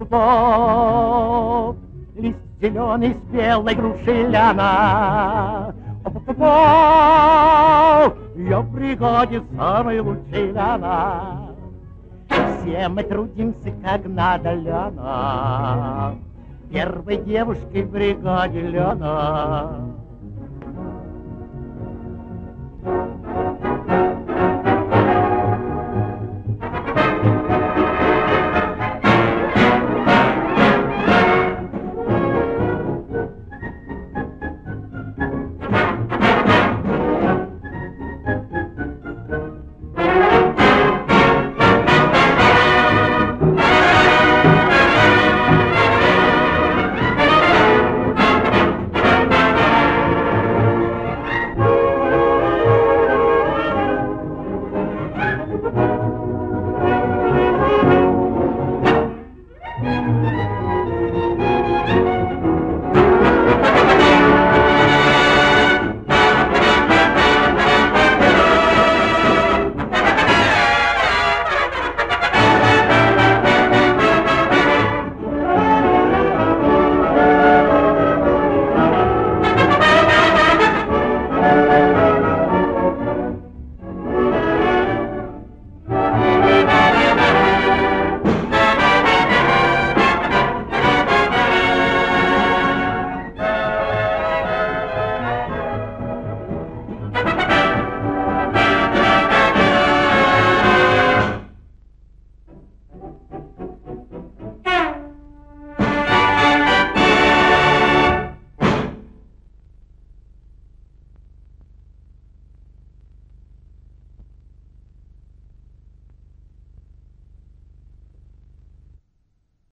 Лист зеленый с белой грушей ляна. Я в бригаде самой лучшей ляна. Все мы трудимся как надо, Ляна. Первой девушкой в бригаде Ляна.